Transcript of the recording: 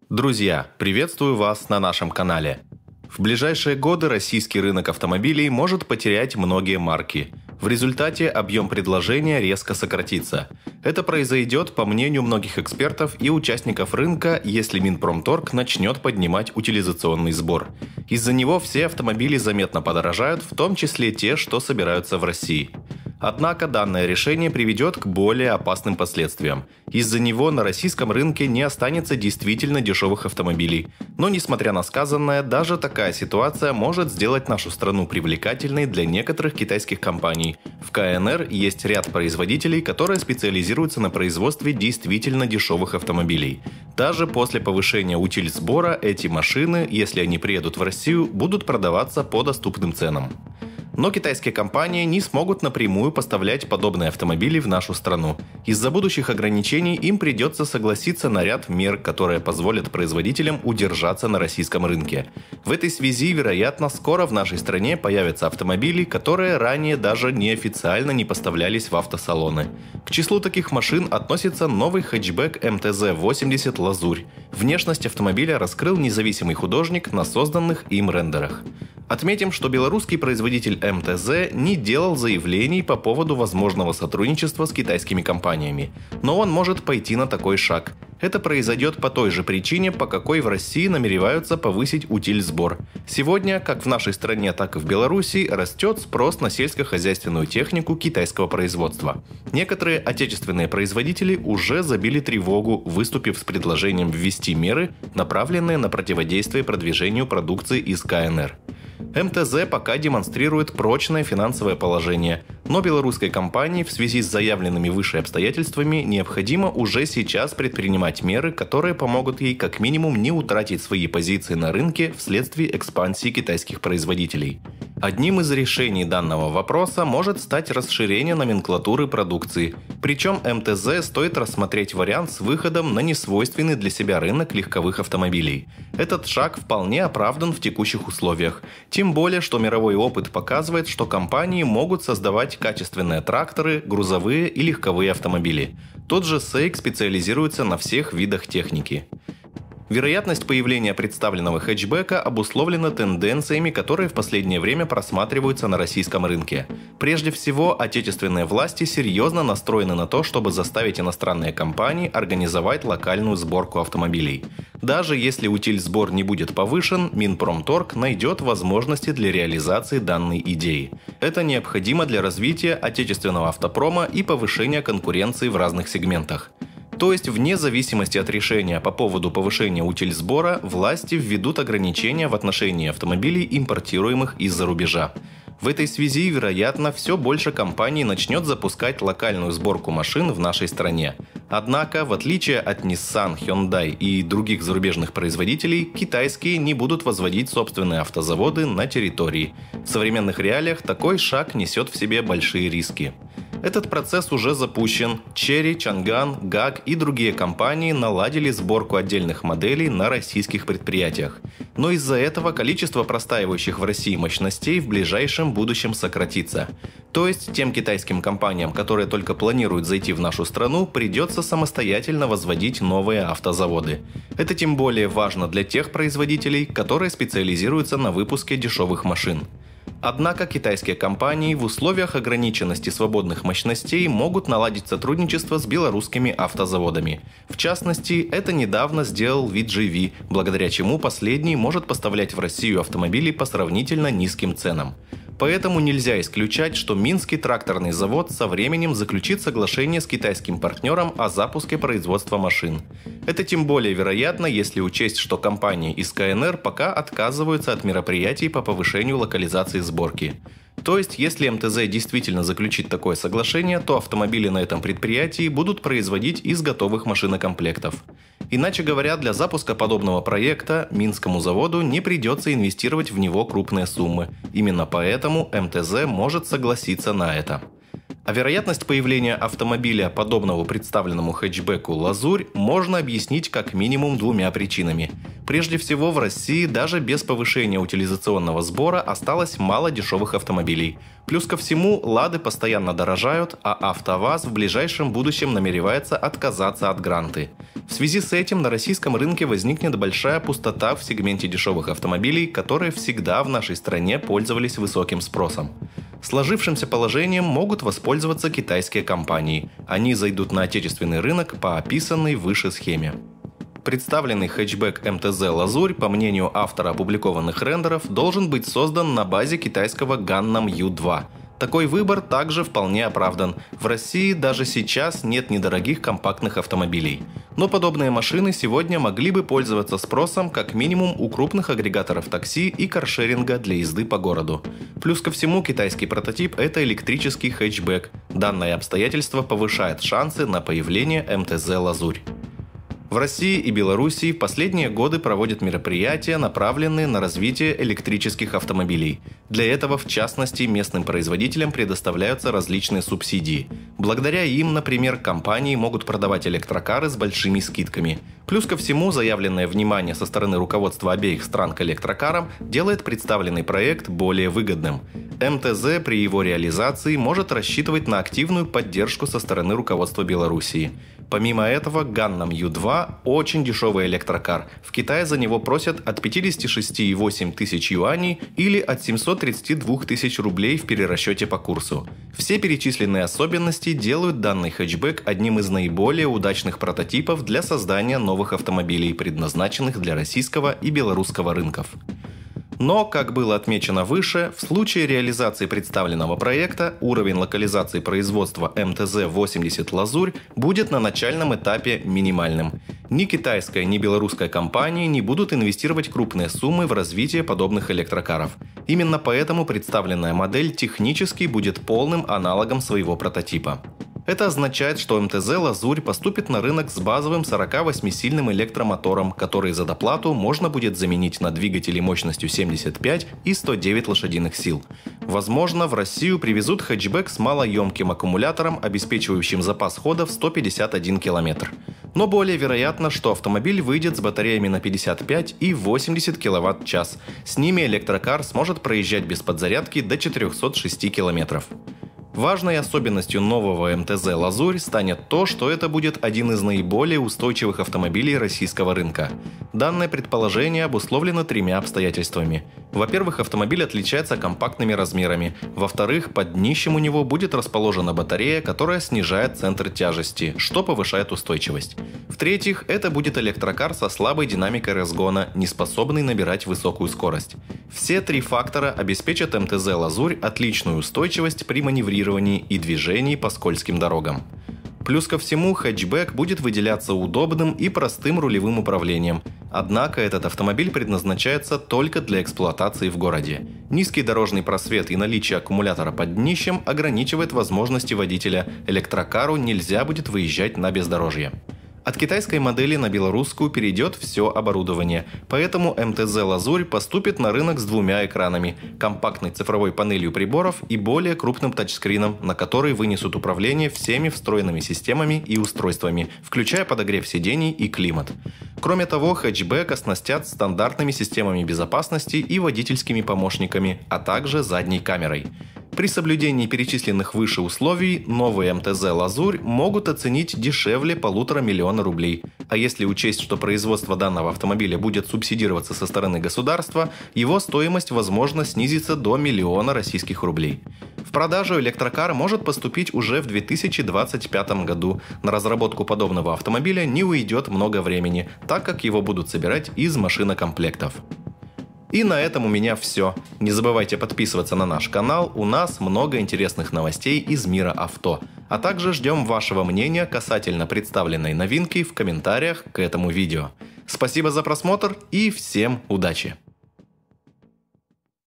Друзья, приветствую вас на нашем канале. В ближайшие годы российский рынок автомобилей может потерять многие марки. В результате объем предложения резко сократится. Это произойдет, по мнению многих экспертов и участников рынка, если Минпромторг начнет поднимать утилизационный сбор. Из-за него все автомобили заметно подорожают, в том числе те, что собираются в России. Однако данное решение приведет к более опасным последствиям. Из-за него на российском рынке не останется действительно дешевых автомобилей. Но несмотря на сказанное, даже такая ситуация может сделать нашу страну привлекательной для некоторых китайских компаний. В КНР есть ряд производителей, которые специализируются на производстве действительно дешевых автомобилей. Даже после повышения утильсбора эти машины, если они приедут в Россию, будут продаваться по доступным ценам. Но китайские компании не смогут напрямую поставлять подобные автомобили в нашу страну. Из-за будущих ограничений им придется согласиться на ряд мер, которые позволят производителям удержаться на российском рынке. В этой связи, вероятно, скоро в нашей стране появятся автомобили, которые ранее даже неофициально не поставлялись в автосалоны. К числу таких машин относится новый хэтчбэк МТЗ-80 «Лазурь». Внешность автомобиля раскрыл независимый художник на созданных им рендерах. Отметим, что белорусский производитель МТЗ не делал заявлений по поводу возможного сотрудничества с китайскими компаниями, но он может пойти на такой шаг. Это произойдет по той же причине, по какой в России намереваются повысить утильсбор. Сегодня, как в нашей стране, так и в Беларуси, растет спрос на сельскохозяйственную технику китайского производства. Некоторые отечественные производители уже забили тревогу, выступив с предложением ввести меры, направленные на противодействие продвижению продукции из КНР. МТЗ пока демонстрирует прочное финансовое положение, но белорусской компании в связи с заявленными выше обстоятельствами необходимо уже сейчас предпринимать меры, которые помогут ей как минимум не утратить свои позиции на рынке вследствие экспансии китайских производителей. Одним из решений данного вопроса может стать расширение номенклатуры продукции. Причем МТЗ стоит рассмотреть вариант с выходом на несвойственный для себя рынок легковых автомобилей. Этот шаг вполне оправдан в текущих условиях. Тем более, что мировой опыт показывает, что компании могут создавать качественные тракторы, грузовые и легковые автомобили. Тот же SAIC специализируется на всех видах техники. Вероятность появления представленного хэтчбека обусловлена тенденциями, которые в последнее время просматриваются на российском рынке. Прежде всего, отечественные власти серьезно настроены на то, чтобы заставить иностранные компании организовать локальную сборку автомобилей. Даже если утильсбор не будет повышен, Минпромторг найдет возможности для реализации данной идеи. Это необходимо для развития отечественного автопрома и повышения конкуренции в разных сегментах. То есть, вне зависимости от решения по поводу повышения утильсбора, власти введут ограничения в отношении автомобилей, импортируемых из-за рубежа. В этой связи, вероятно, все больше компаний начнет запускать локальную сборку машин в нашей стране. Однако, в отличие от Nissan, Hyundai и других зарубежных производителей, китайские не будут возводить собственные автозаводы на территории. В современных реалиях такой шаг несет в себе большие риски. Этот процесс уже запущен. Chery, Changan, GAG и другие компании наладили сборку отдельных моделей на российских предприятиях. Но из-за этого количество простаивающих в России мощностей в ближайшем будущем сократится. То есть тем китайским компаниям, которые только планируют зайти в нашу страну, придется самостоятельно возводить новые автозаводы. Это тем более важно для тех производителей, которые специализируются на выпуске дешевых машин. Однако китайские компании в условиях ограниченности свободных мощностей могут наладить сотрудничество с белорусскими автозаводами. В частности, это недавно сделал VGV, благодаря чему последний может поставлять в Россию автомобили по сравнительно низким ценам. Поэтому нельзя исключать, что Минский тракторный завод со временем заключит соглашение с китайским партнером о запуске производства машин. Это тем более вероятно, если учесть, что компании из КНР пока отказываются от мероприятий по повышению локализации сборки. То есть, если МТЗ действительно заключит такое соглашение, то автомобили на этом предприятии будут производить из готовых машинокомплектов. Иначе говоря, для запуска подобного проекта Минскому заводу не придется инвестировать в него крупные суммы. Именно поэтому МТЗ может согласиться на это. А вероятность появления автомобиля, подобного представленному хэтчбеку «Лазурь», можно объяснить как минимум двумя причинами. Прежде всего, в России даже без повышения утилизационного сбора осталось мало дешевых автомобилей. Плюс ко всему, «Лады» постоянно дорожают, а «АвтоВАЗ» в ближайшем будущем намеревается отказаться от «Гранты». В связи с этим на российском рынке возникнет большая пустота в сегменте дешевых автомобилей, которые всегда в нашей стране пользовались высоким спросом. Сложившимся положением могут воспользоваться китайские компании. Они зайдут на отечественный рынок по описанной выше схеме. Представленный хэтчбэк МТЗ «Лазурь», по мнению автора опубликованных рендеров, должен быть создан на базе китайского Gangnam U2. Такой выбор также вполне оправдан. В России даже сейчас нет недорогих компактных автомобилей. Но подобные машины сегодня могли бы пользоваться спросом как минимум у крупных агрегаторов такси и каршеринга для езды по городу. Плюс ко всему, китайский прототип – это электрический хэтчбэк. Данное обстоятельство повышает шансы на появление МТЗ «Лазурь». В России и Белоруссии в последние годы проводят мероприятия, направленные на развитие электрических автомобилей. Для этого, в частности, местным производителям предоставляются различные субсидии. Благодаря им, например, компании могут продавать электрокары с большими скидками. Плюс ко всему, заявленное внимание со стороны руководства обеих стран к электрокарам делает представленный проект более выгодным. МТЗ при его реализации может рассчитывать на активную поддержку со стороны руководства Белоруссии. Помимо этого, Gangnam U2 – очень дешевый электрокар. В Китае за него просят от 56,8 тысяч юаней или от 732 тысяч рублей в перерасчете по курсу. Все перечисленные особенности делают данный хэтчбэк одним из наиболее удачных прототипов для создания новых автомобилей, предназначенных для российского и белорусского рынков. Но, как было отмечено выше, в случае реализации представленного проекта уровень локализации производства МТЗ-80 «Лазурь» будет на начальном этапе минимальным. Ни китайская, ни белорусская компании не будут инвестировать крупные суммы в развитие подобных электрокаров. Именно поэтому представленная модель технически будет полным аналогом своего прототипа. Это означает, что МТЗ «Лазурь» поступит на рынок с базовым 48-сильным электромотором, который за доплату можно будет заменить на двигатели мощностью 75 и 109 лошадиных сил. Возможно, в Россию привезут хэтчбэк с малоемким аккумулятором, обеспечивающим запас хода в 151 км. Но более вероятно, что автомобиль выйдет с батареями на 55 и 80 кВт-час. С ними электрокар сможет проезжать без подзарядки до 406 км. Важной особенностью нового МТЗ «Лазурь» станет то, что это будет один из наиболее устойчивых автомобилей российского рынка. Данное предположение обусловлено тремя обстоятельствами. Во-первых, автомобиль отличается компактными размерами. Во-вторых, под днищем у него будет расположена батарея, которая снижает центр тяжести, что повышает устойчивость. В-третьих, это будет электрокар со слабой динамикой разгона, не способный набирать высокую скорость. Все три фактора обеспечат МТЗ «Лазурь» отличную устойчивость при маневрировании и движении по скользким дорогам. Плюс ко всему, хэтчбэк будет выделяться удобным и простым рулевым управлением. Однако этот автомобиль предназначается только для эксплуатации в городе. Низкий дорожный просвет и наличие аккумулятора под днищем ограничивает возможности водителя. Электрокару нельзя будет выезжать на бездорожье. От китайской модели на белорусскую перейдет все оборудование, поэтому МТЗ «Лазурь» поступит на рынок с двумя экранами – компактной цифровой панелью приборов и более крупным тачскрином, на который вынесут управление всеми встроенными системами и устройствами, включая подогрев сидений и климат. Кроме того, хэтчбэк оснастят стандартными системами безопасности и водительскими помощниками, а также задней камерой. При соблюдении перечисленных выше условий новый МТЗ «Лазурь» могут оценить дешевле 1,5 миллиона рублей. А если учесть, что производство данного автомобиля будет субсидироваться со стороны государства, его стоимость, возможно, снизится до 1 миллиона российских рублей. В продажу электрокар может поступить уже в 2025 году. На разработку подобного автомобиля не уйдет много времени, так как его будут собирать из машинокомплектов. И на этом у меня все. Не забывайте подписываться на наш канал, у нас много интересных новостей из мира авто. А также ждем вашего мнения касательно представленной новинки в комментариях к этому видео. Спасибо за просмотр и всем удачи!